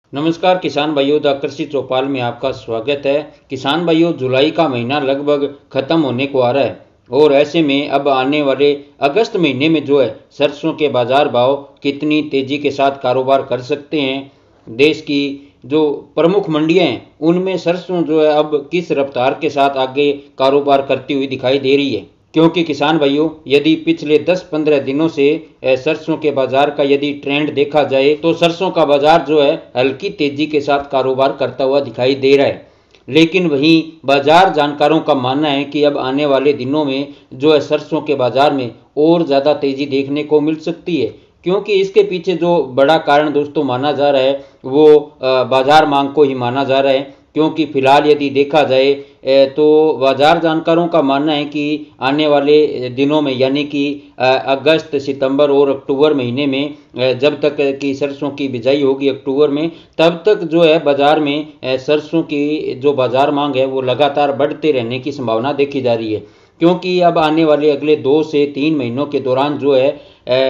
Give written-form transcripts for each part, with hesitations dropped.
नमस्कार किसान भाइयों, द कृषि चौपाल में आपका स्वागत है। किसान भाइयों, जुलाई का महीना लगभग खत्म होने को आ रहा है और ऐसे में अब आने वाले अगस्त महीने में जो है सरसों के बाजार भाव कितनी तेजी के साथ कारोबार कर सकते हैं। देश की जो प्रमुख मंडियां हैं उनमें सरसों जो है अब किस रफ्तार के साथ आगे कारोबार करती हुई दिखाई दे रही है, क्योंकि किसान भाइयों यदि पिछले 10-15 दिनों से सरसों के बाजार का यदि ट्रेंड देखा जाए तो सरसों का बाजार जो है हल्की तेजी के साथ कारोबार करता हुआ दिखाई दे रहा है। लेकिन वहीं बाजार जानकारों का मानना है कि अब आने वाले दिनों में जो है सरसों के बाजार में और ज़्यादा तेजी देखने को मिल सकती है, क्योंकि इसके पीछे जो बड़ा कारण दोस्तों माना जा रहा है वो बाजार मांग को ही माना जा रहा है। क्योंकि फिलहाल यदि देखा जाए तो बाजार जानकारों का मानना है कि आने वाले दिनों में यानी कि अगस्त, सितंबर और अक्टूबर महीने में जब तक कि सरसों की बिजाई होगी अक्टूबर में, तब तक जो है बाजार में सरसों की जो बाजार मांग है वो लगातार बढ़ते रहने की संभावना देखी जा रही है। क्योंकि अब आने वाले अगले 2 से 3 महीनों के दौरान जो है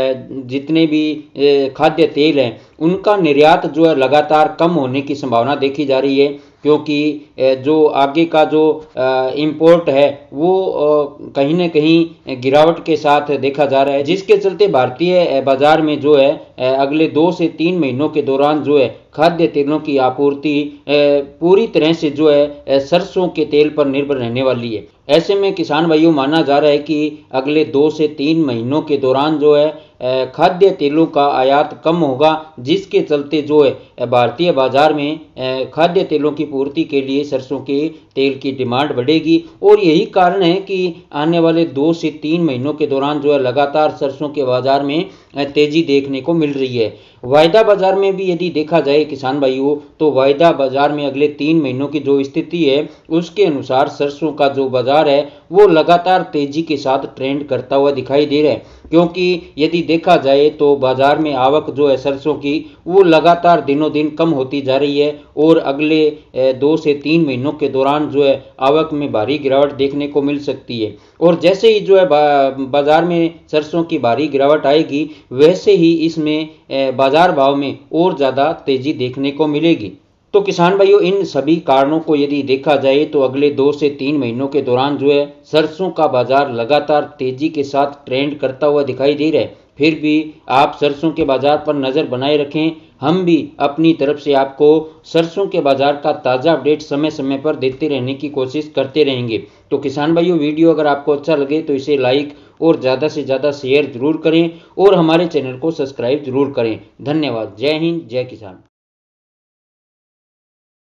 जितने भी खाद्य तेल हैं उनका निर्यात जो है लगातार कम होने की संभावना देखी जा रही है, क्योंकि जो आगे का जो इंपोर्ट है वो कहीं ना कहीं गिरावट के साथ देखा जा रहा है, जिसके चलते भारतीय बाजार में जो है अगले 2 से 3 महीनों के दौरान जो है खाद्य तेलों की आपूर्ति पूरी तरह से जो है सरसों के तेल पर निर्भर रहने वाली है। ऐसे में किसान भाइयों माना जा रहा है कि अगले 2 से 3 महीनों के दौरान जो है खाद्य तेलों का आयात कम होगा, जिसके चलते जो है भारतीय बाजार में खाद्य तेलों की पूर्ति के लिए सरसों के तेल की डिमांड बढ़ेगी। और यही कारण है कि आने वाले 2 से 3 महीनों के दौरान जो है लगातार सरसों के बाजार में तेजी देखने को मिल रही है। वायदा बाजार में भी यदि देखा जाए किसान भाइयों तो वायदा बाजार में अगले 3 महीनों की जो स्थिति है उसके अनुसार सरसों का जो बाजार है वो लगातार तेजी के साथ ट्रेंड करता हुआ दिखाई दे रहा है। क्योंकि यदि देखा जाए तो बाजार में आवक जो है सरसों की वो लगातार दिनों दिन कम होती जा रही है और अगले 2 से 3 महीनों के दौरान जो है आवक में भारी गिरावट देखने को मिल सकती है। और जैसे ही जो है बाजार में सरसों की भारी गिरावट आएगी वैसे ही इसमें बाजार भाव में और ज़्यादा तेजी देखने को मिलेगी। तो किसान भाइयों, इन सभी कारणों को यदि देखा जाए तो अगले 2 से 3 महीनों के दौरान जो है सरसों का बाजार लगातार तेजी के साथ ट्रेंड करता हुआ दिखाई दे रहा है। फिर भी आप सरसों के बाजार पर नज़र बनाए रखें, हम भी अपनी तरफ से आपको सरसों के बाजार का ताज़ा अपडेट समय समय पर देते रहने की कोशिश करते रहेंगे। तो किसान भाइयों, वीडियो अगर आपको अच्छा लगे तो इसे लाइक और ज़्यादा से ज़्यादा शेयर जरूर करें और हमारे चैनल को सब्सक्राइब जरूर करें। धन्यवाद। जय हिंद, जय किसान।